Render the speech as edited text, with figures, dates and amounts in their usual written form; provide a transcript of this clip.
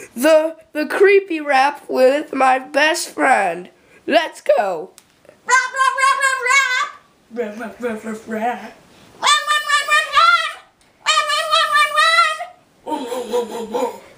the creepy rap with my best friend. Let's go. Rap, rap, rap, rap, rap. Rap, rap, rap, rap, rap. Run, run, run, run, run. Run, run, run, run, run. Whoa, whoa, whoa, whoa, whoa.